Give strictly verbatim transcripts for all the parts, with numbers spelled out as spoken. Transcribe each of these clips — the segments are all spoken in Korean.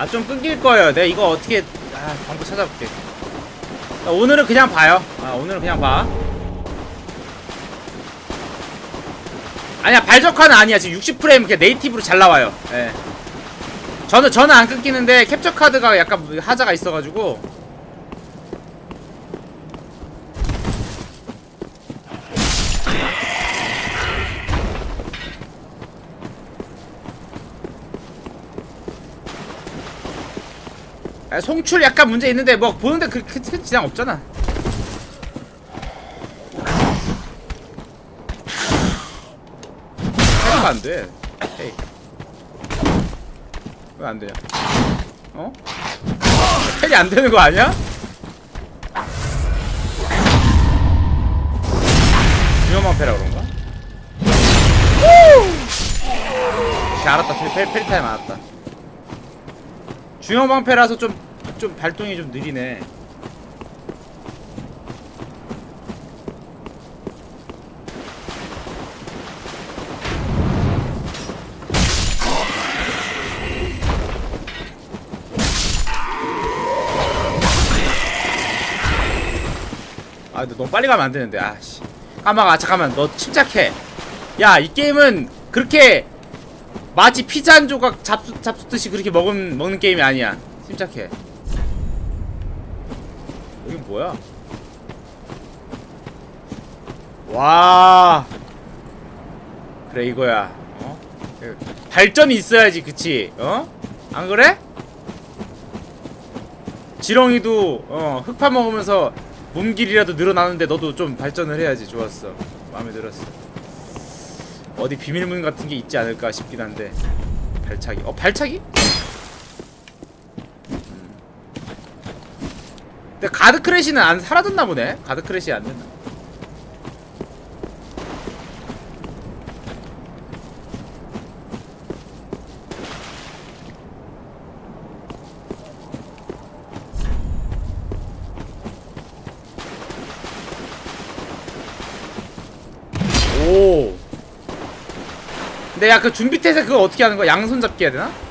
좀 끊길 거예요. 내가 이거 어떻게 아 방법 찾아볼게. 자, 오늘은 그냥 봐요. 아 오늘은 그냥 봐. 아니야 발적화는 아니야. 지금 육십 프레임 그냥 네이티브로 잘 나와요. 예. 저는 저는 안 끊기는데 캡처 카드가 약간 하자가 있어가지고. 아, 송출 약간 문제 있는데 뭐 보는데 그 큰 지장 없잖아. 해도 안 돼. 에이. 왜 안 돼요? 어? 텔이 안 되는 거 아니야? 위험한 패라 그런가? 오케이, 알았다. 페, 페리 타임 알았다. 중형 방패라서 좀, 좀 발동이 좀 느리네. 아, 근데 너무 빨리 가면 안 되는데, 아씨. 까마가, 아, 잠깐만, 너 침착해. 야, 이 게임은 그렇게 마치 피자 한 조각 잡수, 잡수듯이 그렇게 먹은, 먹는 게임이 아니야. 침착해. 여긴 뭐야? 와. 그래, 이거야. 어? 발전이 있어야지, 그치? 어? 안 그래? 지렁이도, 어, 흙파 먹으면서 몸길이라도 늘어나는데 너도 좀 발전을 해야지. 좋았어. 마음에 들었어. 어디 비밀문 같은 게 있지 않을까 싶긴 한데. 발차기. 어, 발차기? 음. 근데 가드 크래시는 안 사라졌나 보네. 가드 크래시 안 됐나? 오. 근데 야 그 준비태세 그거 어떻게 하는 거야? 양손 잡기 해야 되나?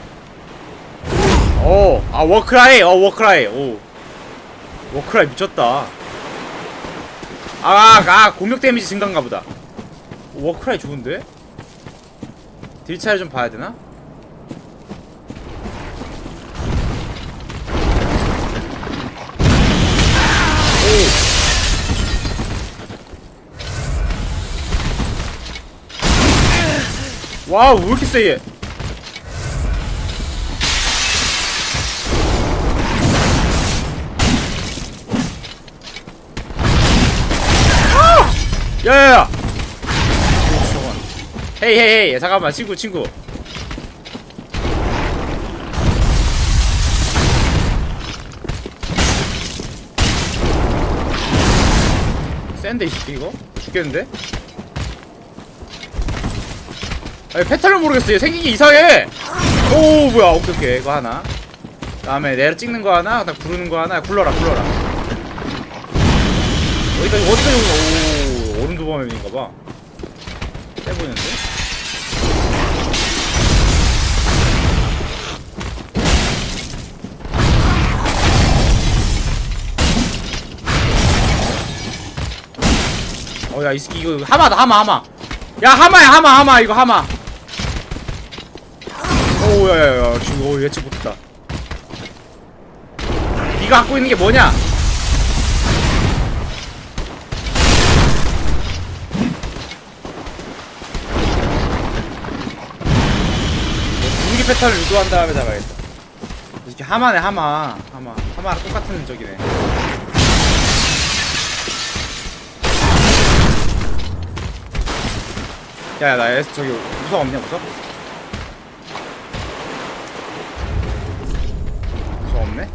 오. 아 워크라이. 어 워크라이. 오. 워크라이 미쳤다. 아, 아, 아 공격 데미지 증가인가 보다. 오, 워크라이 좋은데? 딜 차이를 좀 봐야 되나? 오. 와우, 왜 이렇게 세, 얘? 아! 야야야! 헤이 헤이 헤이, 잠깐만, 친구 친구. 센데 이 새끼 이거? 죽겠는데? 아니 패턴을 모르겠어요. 생긴 게 이상해. 오 뭐야. 오케이 오케이 이거 하나. 다음에 내려 찍는 거 하나. 딱 부르는 거 하나. 굴러라 굴러라. 어디까지 어디까지 오는 거. 오 오른도 범인인가봐. 세 보이는데? 어야 이 새끼 이거 하마다 하마 하마. 야 하마야 하마 하마 이거 하마. 오우 야야야 지금 오 예측 못했다. 네가 갖고 있는 게 뭐냐? 무기 패턴을 유도한 다음에 잡아야겠다. 이렇게 하마네 하마 하마 하마랑 똑같은 적이네. 야야 나 저기 무석 없냐 무석? 무석 없네?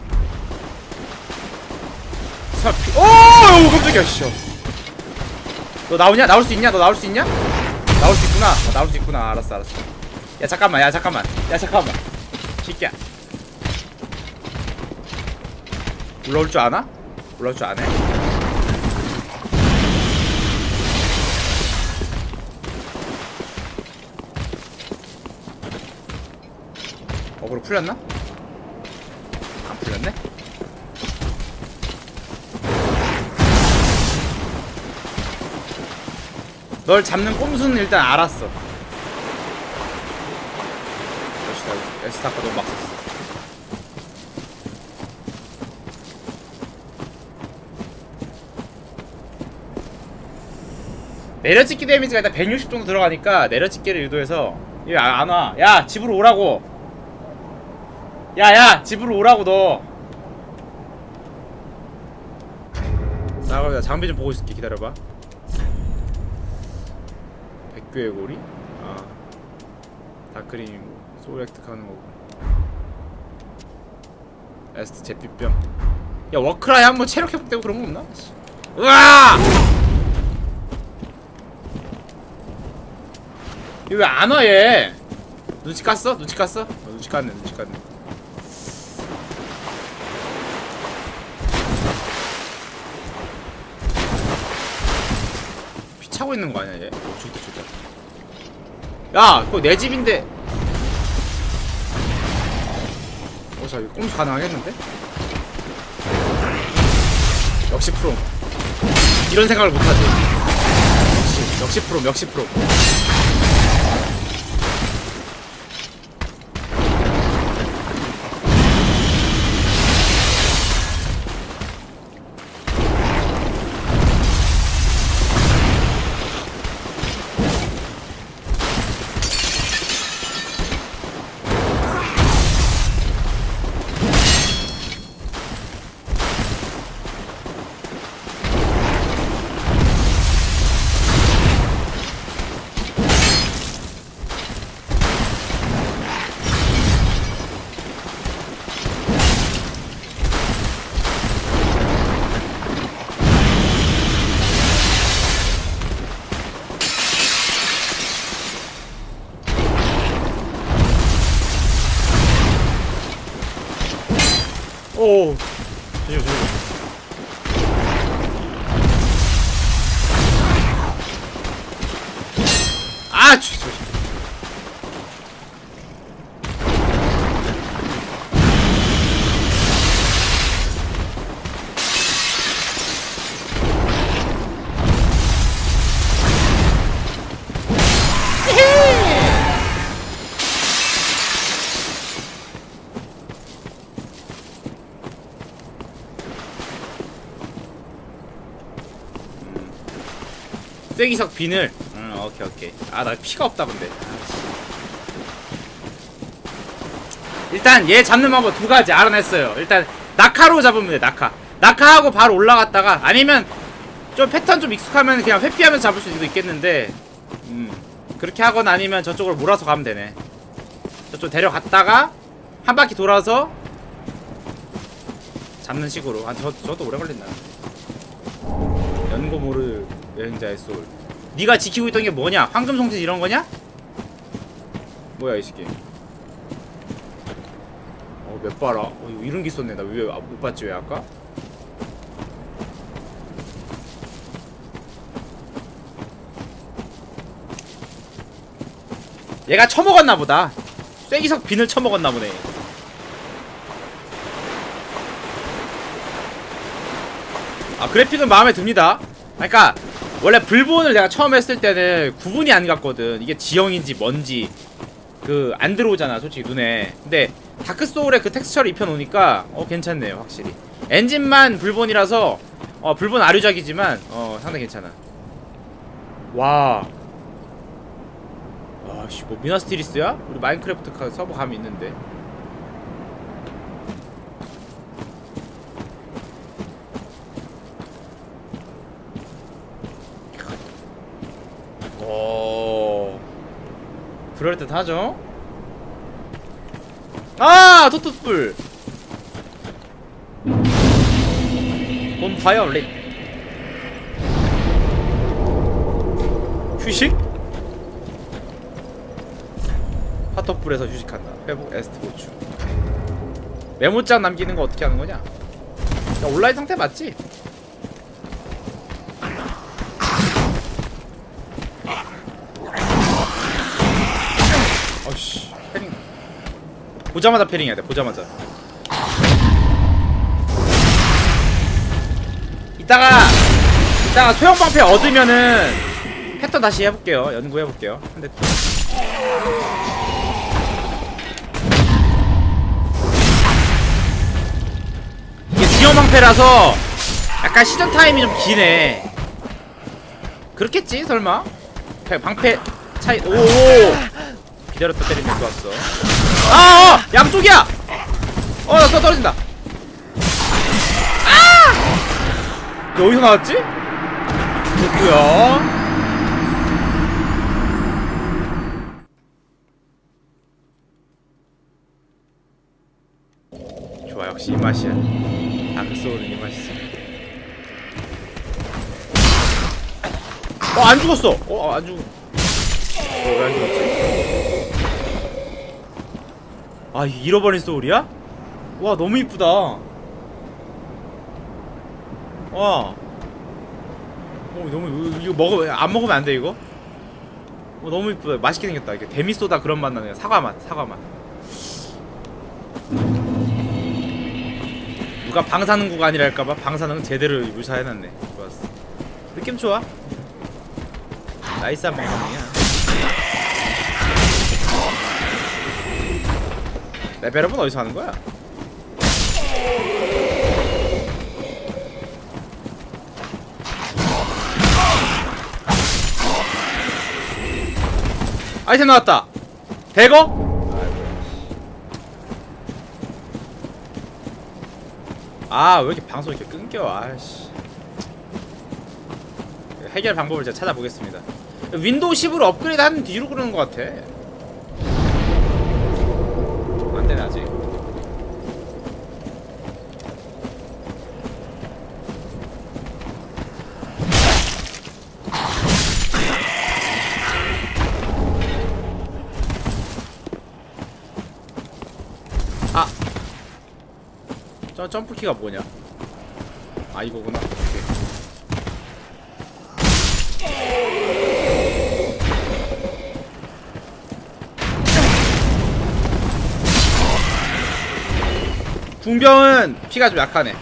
사피 오오 깜짝이야 씨. 너 나오냐? 나올 수 있냐? 너 나올 수 있냐? 나올 수 있구나. 어, 나올 수 있구나. 알았어 알았어. 야 잠깐만 야 잠깐만 야 잠깐만 새끼야. 올라올 줄 아나? 올라올 줄 아네? 어그로 풀렸나? 들렸네? 널 잡는 꼼수는 일단 알았어. 역시 에스타 아까 너무 막 썼어. 내려찍기 데미지가 일단 백육십 정도 들어가니까 내려찍기를 유도해서 얘 안 와. 야 집으로 오라고. 야야 집으로 오라고 너. 나 그럼 나 장비 좀 보고 있을게. 기다려봐. 백교의 고리? 아 다크림이고 소울 획득하는 거고 에스트 잿빛병. 야 워크라이 한번 체력 회복되고 그런 거 없나? 으아! 얘 왜 안 와 얘? 눈치 깠어? 눈치 깠어? 어, 눈치 깠네 눈치 깠네. 피 차고 있는 거 아니야 얘? 어, 죽다 죽다. 야 그거 내 집인데. 어 자 이거 꼼수 가능하겠는데? 역시 프롬. 이런 생각을 못하지. 역시 역시 프롬 역시 프롬. 오, 조심 조심. 아, 조심 조심. 쐐기석 비늘. 응, 오케이 오케이. 아 나 피가 없다 근데. 일단 얘 잡는 방법 두 가지 알아냈어요. 일단 낙하로 잡으면 돼. 낙하. 낙하하고 바로 올라갔다가 아니면 좀 패턴 좀 익숙하면 그냥 회피하면서 잡을 수도 있겠는데, 음 그렇게 하거나 아니면 저쪽으로 몰아서 가면 되네. 저쪽 데려갔다가 한 바퀴 돌아서 잡는 식으로. 아 저 저도 오래 걸린다. 연고모르 여행자의 소울. 네가 지키고 있던 게 뭐냐? 황금 송진 이런 거냐? 뭐야 이 새끼. 어 몇 봐라. 어 이런 게 있었네. 나 왜 못 봤지 왜 아까? 얘가 처먹었나 보다. 쐐기석 비늘 처먹었나 보네. 아 그래픽은 마음에 듭니다. 그러니까 원래 불본을 내가 처음 했을 때는 구분이 안 갔거든. 이게 지형인지 뭔지 그 안 들어오잖아 솔직히 눈에. 근데 다크소울에 그 텍스처를 입혀놓으니까 어 괜찮네요 확실히. 엔진만 불본이라서 어 불본 아류작이지만 어 상당히 괜찮아. 와 와씨 뭐 미나스티리스야? 우리 마인크래프트 서버 감이 있는데. 오 그럴듯하죠? 아! 토토뿔! 본파이어 릿 휴식? 핫토뿔에서 휴식한다. 회복 에스트 보충. 메모장 남기는 거 어떻게 하는 거냐? 야, 온라인 상태 맞지? 어씨 패링 보자마자 패링해야 돼. 보자마자 이따가 이따가 소형 방패 얻으면은 패턴 다시 해볼게요. 연구해볼게요. 근데 이게 지형 방패라서 약간 시전 타임이 좀 기네. 그렇겠지 설마? 방패 차이. 오오 기다렸다 때리면 좋았어. 아! 어! 양쪽이야! 어! 나 또 떨어진다. 아! 어디서 나왔지? 좋구요. 좋아, 역시 이 맛이야. 다크소울은 이 맛이지. 어, 안 죽었어! 어, 안 죽... 어, 왜 안 죽었지? 아, 잃어버린 소울이야? 와, 너무 이쁘다. 와. 어, 너무, 이거 먹어, 안 먹으면 안 돼, 이거? 어, 너무 이쁘다. 맛있게 생겼다. 이게 데미소다 그런 맛 나네요. 사과 맛, 사과 맛. 누가 방사능 구간이랄까봐 방사능 제대로 묘사해놨네. 좋았어. 느낌 좋아. 나이스한 방사능이야. 레벨업은 어디서 하는 거야? 아이템 나왔다. 대거? 아, 왜 이렇게 방송 이렇게 끊겨? 아이씨. 해결 방법을 제가 찾아보겠습니다. 윈도우 십으로 업그레이드 한 뒤로 그러는 것 같아. 안 되네 아직. 아, 저 점프키가 뭐냐? 아, 이거구나. 오케이. 궁병은 피가 좀 약하네.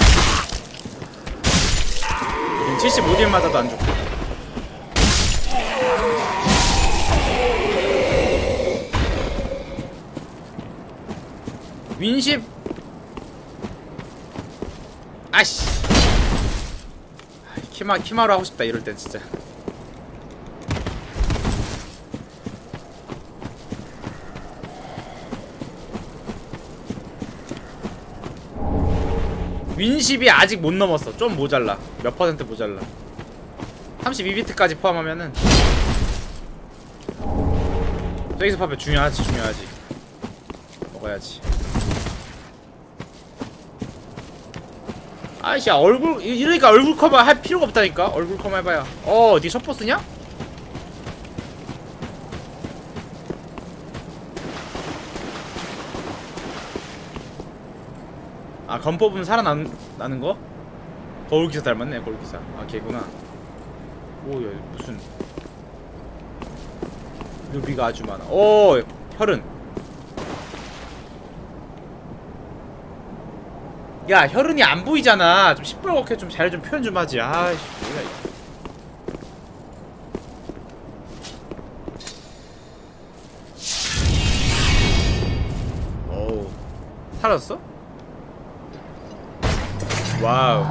칠십오 딜 맞아도 안 좋고. 윈십. 아씨. 키마, 키마루 하고 싶다 이럴 땐 진짜. 윈십이 아직 못 넘었어. 좀 모자라. 몇 퍼센트 모자라. 삼십이 비트까지 포함하면은. 페이스 파괴 중요하지, 중요하지. 먹어야지. 아이씨, 얼굴, 이러니까 얼굴 커버 할 필요가 없다니까? 얼굴 커버 해봐야. 어, 니 셔퍼스냐? 아, 검 뽑으면 살아나는 거? 거울기사 닮았네, 거울기사. 아, 걔구나. 오, 야, 무슨 루비가 아주 많아. 오, 혈은. 야, 혈은이 안 보이잖아. 좀 시뻘겋게 좀 잘 좀 표현 좀 하지. 아이씨, 뭐야 이거. 어우, 살았어? 와우.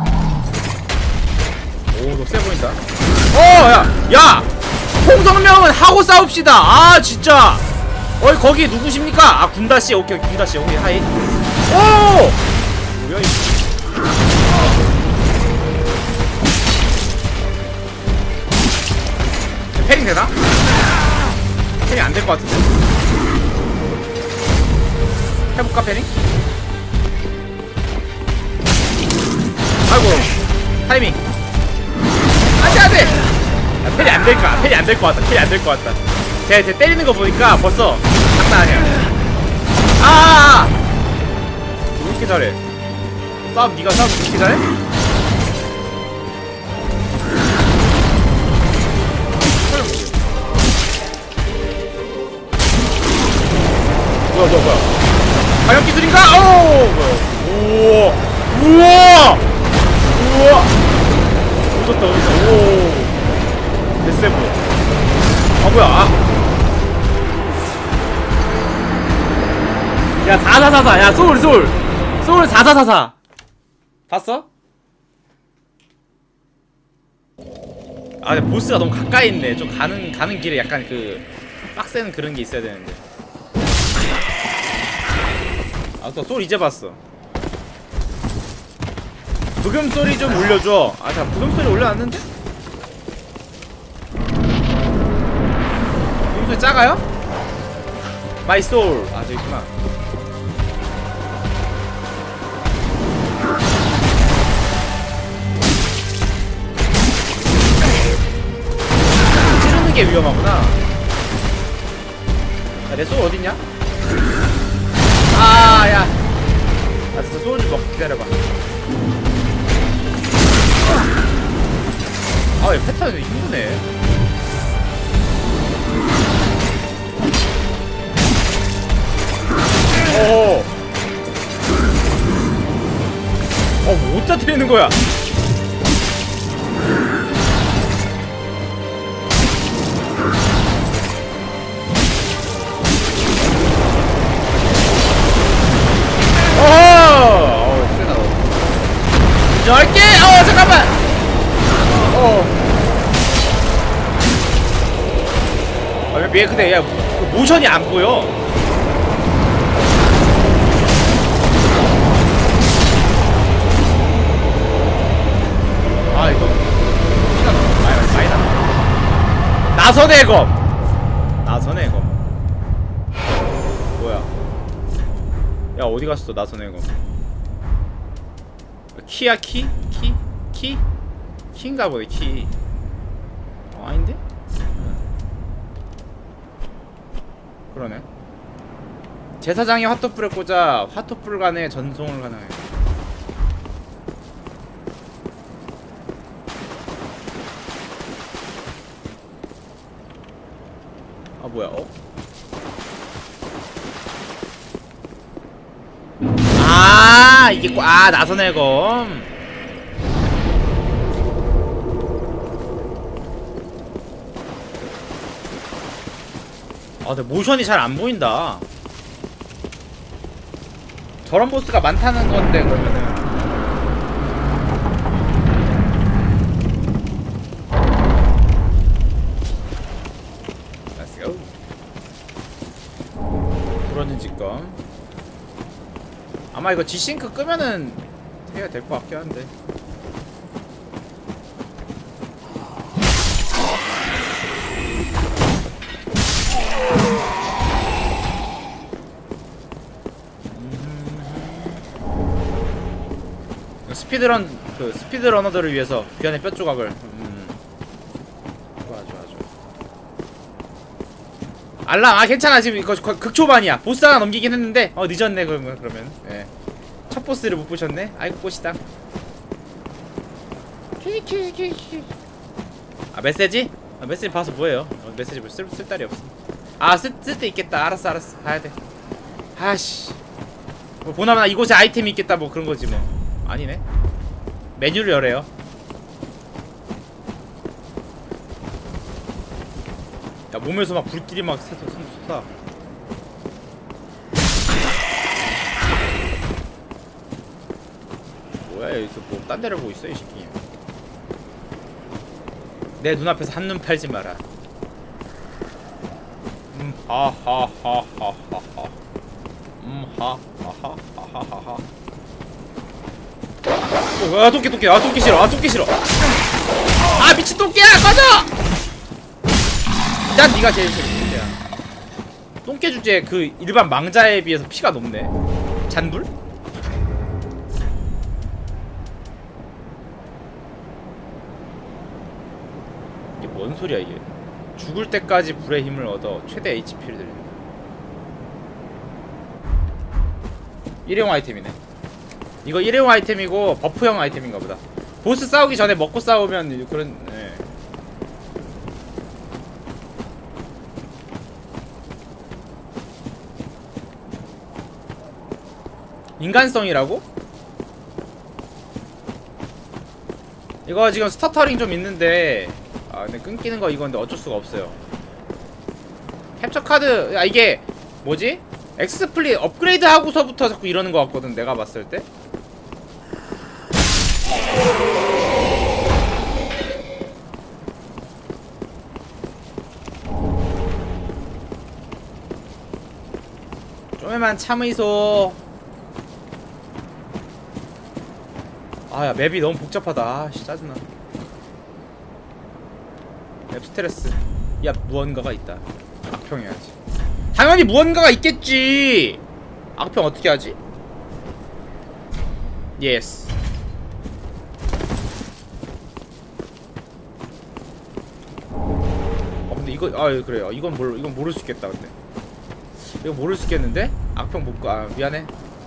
오, 너 세 보인다. 어, 야, 야! 홍성명은 하고 싸웁시다. 아, 진짜. 어이, 거기 누구십니까? 아, 군다씨. 오케이, 오케이, 군다씨. 오케이, 하이. 오! 뭐야, 이거. 패링 되나? 패링 안 될 것 같은데. 해볼까, 패링? 아이고, 타이밍. 안돼, 안돼! 야, 패리 안 될까? 패리 안 될 것 같다. 패리 안 될 것 같다. 쟤, 쟤 때리는 거 보니까 벌써 장난 아니야. 아! 왜 이렇게 잘해? 싸움, 니가 싸움 이렇게 잘해? 뭐야, 뭐야, 뭐야. 과연 기술인가? 오! 뭐야. 우와! 우와! 우와! 사사사사. 야 소울 소울 소울 사사사사. 봤어? 아 근데 보스가 너무 가까이 있네. 좀 가는 가는 길에 약간 그 빡센 그런 게 있어야 되는데. 아 또 소울 이제 봤어. 부금 소리 좀 올려줘. 아 자 부금 소리 올려놨는데? 부금 소리 작아요? 마이 소울. 아 저기 있구나. 찌르는 게 위험하구나. 야, 내 소울 어딨냐? 아, 야. 아, 진짜 소울 좀 먹, 기다려봐. 아, 얘 패턴이 힘드네. 오. 어, 뭐 어디다 때리는 거야? 어허! 어우, 세다, 너. 열개! 어, 잠깐만! 어. 아, 왜, 왜, 근데, 야, 그 모션이 안 보여. 아, 이거. 피가 너무 많이, 많이 나. 나선의 검! 나선의 검. 뭐야. 야 어디 갔어 나선의 검. 키야 키? 키? 키? 키인가 보네 키. 어 아닌데? 그러네. 제사장이 화토불에 꽂아 화토불 간에 전송을 가능해. 아 뭐야 어? 아 이게 아 나선의 검. 아 근데 모션이 잘 안 보인다. 저런 보스가 많다는 건데 그러면은 Let's go. 부러진 직검. 아마 이거 G싱크 끄면은 해야 될 것 같긴 한데. 스피드런 그 스피드러너들을 위해서 귀환의 뼈 조각을. 음. 좋아 좋아 좋아. 알람 아 괜찮아 지금 이거 극초반이야. 보스 하나 넘기긴 했는데 어 늦었네 그러면 그러면. 예. 첫 보스를 못 보셨네. 아이고 꽃이다. 아 메시지? 아 메시지 봐서 뭐해요? 어, 메시지 뭐 쓸 쓸 딸이 없어. 아 쓸 쓸 때 있겠다. 알았어 알았어 봐야 돼. 아씨. 뭐 보나마나 이곳에 아이템이 있겠다 뭐 그런 거지 뭐. 아니네. 메뉴를 열어요. 야 몸에서 막 불길이 막 솟아 솟아. 뭐야 여기서 뭐 딴 데를 보고 있어 이 새끼. 내 눈앞에서 한눈 팔지 마라. 음 하하하하하하. 음 하하하하하하. 아 토끼 토끼 아 토끼 싫어 아 토끼 싫어. 아 미친 토끼야 꺼져. 난 니가 제일 싫어 토끼야. 똥개 주제 그 일반 망자에 비해서 피가 높네. 잔불? 이게 뭔 소리야 이게. 죽을 때까지 불의 힘을 얻어 최대 에이치피를 드립니다. 일회용 아이템이네. 이거 일회용 아이템이고 버프형 아이템인가 보다. 보스 싸우기 전에 먹고 싸우면 그런. 예. 인간성이라고? 이거 지금 스터터링 좀 있는데 아 근데 끊기는 거 이건데 어쩔 수가 없어요. 캡처 카드 아 이게 뭐지? 엑스플릿 업그레이드 하고서부터 자꾸 이러는 것 같거든 내가 봤을 때. 좀만 참으이소. 아야 맵이 너무 복잡하다. 아씨 짜증나. 맵 스트레스. 야 무언가가 있다. 악평해야지. 당연히 무언가가 있겠지. 악평 어떻게 하지? 예스. 어 근데 이거 아 그래요. 이건 모르 이건 모를 수 있겠다. 근데 이거 모를 수 있겠는데? 악평 못 가. 아 미안해.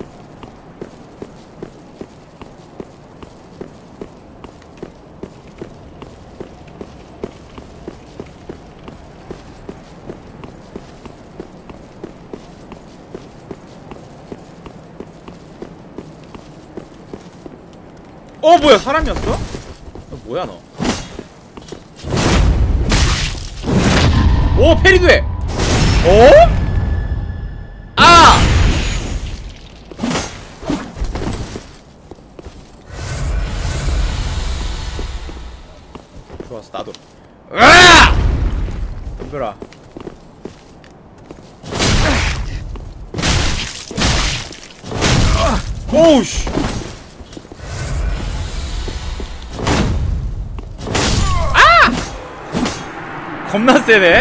어 뭐야 사람이었어? 너 뭐야 너? 오 페리드해. 어? 아! 좋았어 나도. 으아! 덤벼라. 오우씨. 겁나 세네.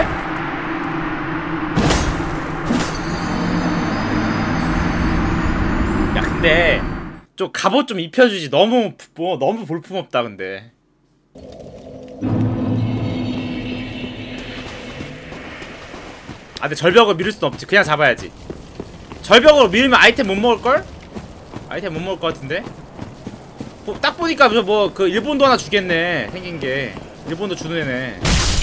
야 근데 좀 갑옷 좀 입혀주지. 너무 뭐 너무 볼품없다 근데. 아 근데 절벽을 밀을 순 없지. 그냥 잡아야지. 절벽으로 밀면 아이템 못 먹을걸? 아이템 못 먹을 것 같은데? 뭐, 딱 보니까 뭐 그 일본도 하나 주겠네. 생긴게 일본도 주는 애네.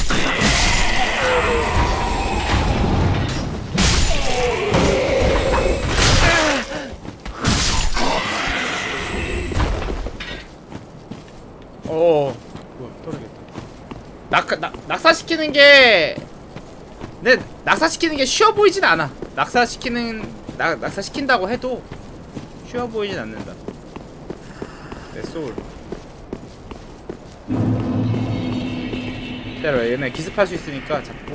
어, 뭐야, 떨어지겠다. 낙, 낙, 낙사시키는 게, 네, 낙사시키는 게 쉬워 보이진 않아. 낙사시키는, 낙, 낙사시킨다고 해도 쉬워 보이진 않는다. 내 소울. 기다려, 얘네 기습할 수 있으니까 잡고.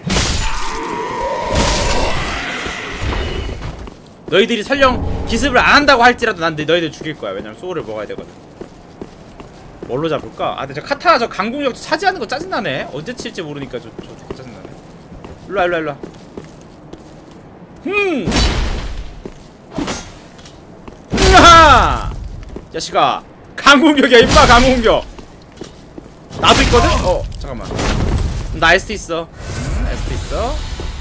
너희들이 설령 기습을 안 한다고 할지라도 난 너희들 죽일 거야. 왜냐면 소울을 먹어야 되거든. 뭘로 잡을까? 아 근데 저 카타나 저 강공력 차지하는 거 짜증나네. 언제 칠지 모르니까 저, 저 짜증나네. 일로와 일로와 일로와. 흠! 으하! 자식아 강공격이야 임마. 강공격 나도 있거든? 어 잠깐만. 나 에스티 있어. 음, 에스티 있어.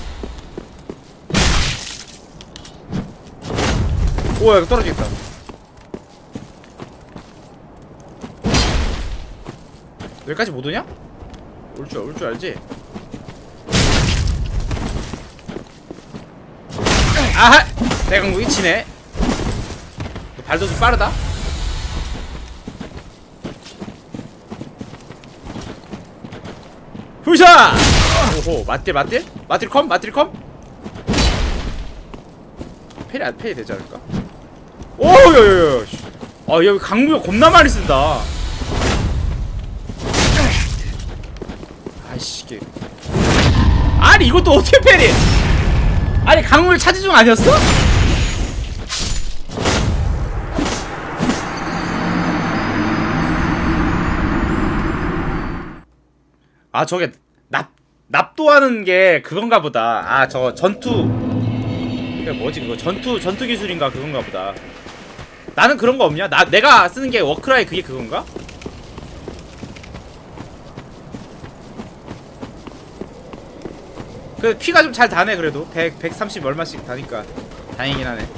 오야 이거 떨어지겠다. 여기까지 못 오냐? 올 줄 올 줄 알지? 아하! 내 강국이 치네. 발도 좀 빠르다. 후샤! 오호 맞딜 맞딜? 맞딜 컴? 맞딜 컴? 페리 안 페리 되지 않을까? 오야야야. 아 여기 강무역 겁나 많이 쓴다. 아이씨 이게 아니 이것도 어떻게 페리? 아니 강무역 차지 중 아니었어? 아 저게 납 납도하는 게 그건가 보다. 아 저 전투 그게 뭐지 그거 전투 전투 기술인가 그건가 보다. 나는 그런 거 없냐? 나 내가 쓰는 게 워크라이 그게 그건가? 그 피가 좀 잘 다네. 그래도 백, 백삼십 얼마씩 다니까 다행이긴 하네.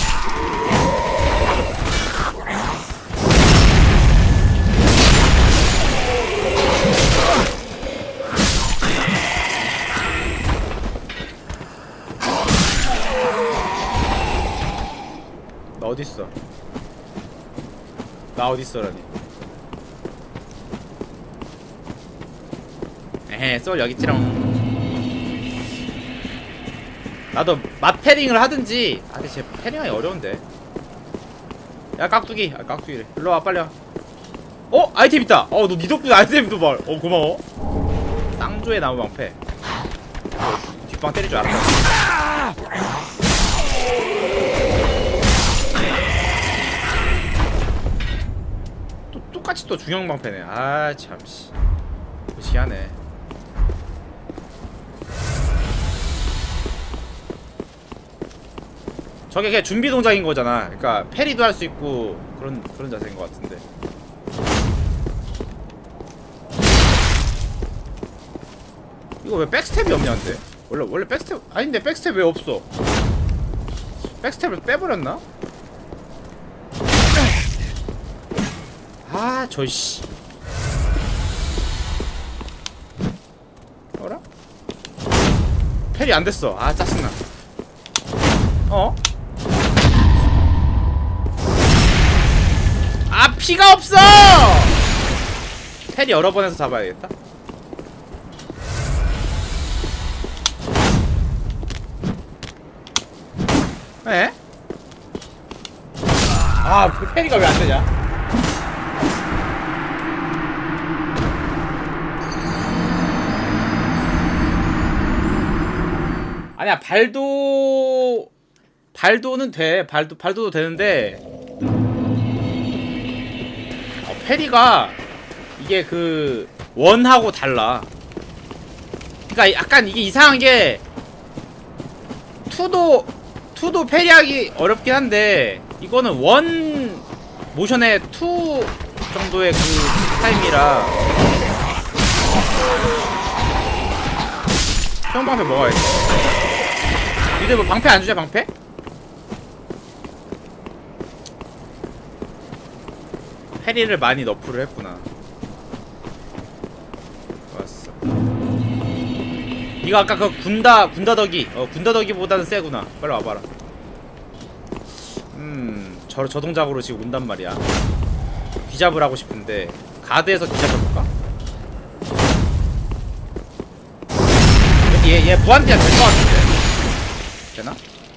나 어딨어? 나 어딨어라니. 에헤 솔 여기 있지롱. 나도 맛 패링을 하든지. 아 근데 쟤 패링하기 어려운데. 야 깍두기. 아 깍두기래. 일로와 빨리 와. 어? 아이템 있다. 어 너 니 덕분에 아이템도 말. 어 고마워. 쌍조의 나무 방패. 어, 뒷방 때릴 줄 알았다. 또 똑같이 또 중형 방패네. 아 참씨. 무시하네. 저게 그냥 준비 동작인 거잖아. 그러니까 패리도 할 수 있고 그런 그런 자세인 것 같은데. 이거 왜 백스텝이 없냐는데? 원래 원래 백스텝 아닌데 백스텝 왜 없어? 백스텝을 빼버렸나? 아, 저 씨. 어라? 패리 안 됐어. 아, 짜증나. 어? 아, 피가 없어! 패리 여러 번 해서 잡아야겠다. 에? 아, 그 패리가 왜 안 되냐? 아니야, 발도 발도는 돼. 발도 발도도 되는데 어, 패리가 이게 그 원하고 달라. 그러니까 약간 이게 이상한 게 투도 투도 패리하기 어렵긴 한데 이거는 원 모션의 투 정도의 그 타임이라. 형 방패 먹어야지. 니들 뭐 방패 안 주냐 방패? 패리를 많이 너프를 했구나. 좋았어. 이거 아까 그 군다 군다더기 어 군다더기보다는 세구나. 빨리 와봐라. 음, 저, 저 동작으로 지금 온단 말이야. 뒤잡을 하고 싶은데 가드에서 뒤잡아볼까? 얘, 얘 무한대야 될 것 같은데. 되나?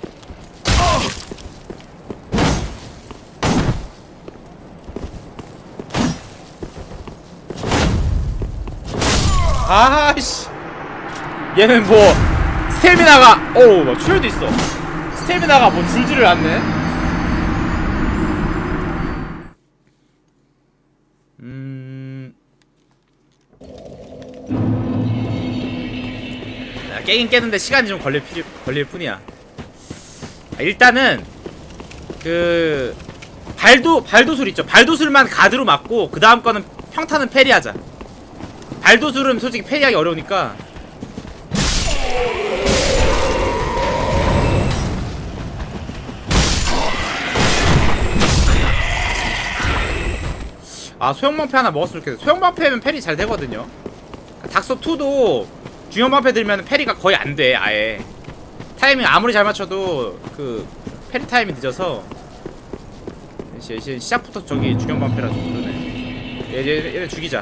아씨, 얘는 뭐 스태미나가 오우 막 출혈도 있어. 스태미나가 뭐 줄지를 않네. 음, 야, 깨긴 깨는데 시간이 좀 걸릴 필요 걸릴 뿐이야. 아, 일단은 그 발도 발도술 있죠. 발도술만 가드로 맞고 그 다음 거는 평타는 패리하자. 발도술은 솔직히 패리하기 어려우니까. 아, 소형방패 하나 먹었으면 좋겠어. 소형방패면 패리 잘 되거든요. 닥서이도 중형방패 들면 패리가 거의 안 돼. 아예 타이밍 아무리 잘 맞춰도 그 패리 타임이 늦어서. 이제 시작부터 저기 중형방패라 좀 그러네. 얘, 얘, 얘를 죽이자.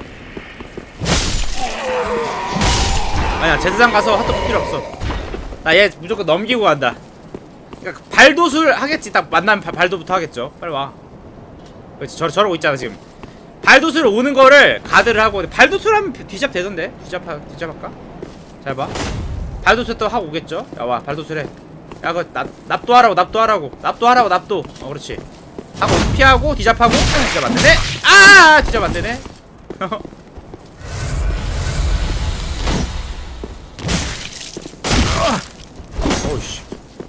아니야, 제사장 가서 핫도그 필요 없어. 나 얘 무조건 넘기고 간다. 그니까 발도술 하겠지. 딱 만나면 바, 발도부터 하겠죠. 빨리 와. 그렇지, 저, 저러고 있잖아 지금. 발도술 오는 거를 가드를 하고. 발도술 하면 뒤잡 되던데. 뒤잡, 뒤잡할까? 잘 봐. 발도술 또 하고 오겠죠. 야, 와, 발도술 해. 야, 그거 납, 납도 하라고, 납도 하라고. 납도 하라고, 납도. 어, 그렇지. 하고 피하고 뒤잡하고. 뒤잡 안 되네. 아, 뒤잡 안 되네. 어우씨.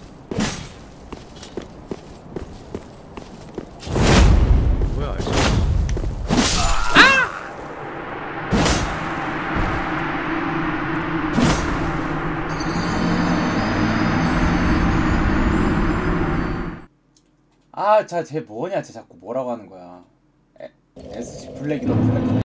뭐야, 이거. 아! 아, 자, 쟤 뭐냐? 쟤 자꾸 뭐라고 하는 거야. 에, 에스지 블랙이 너무 블랙.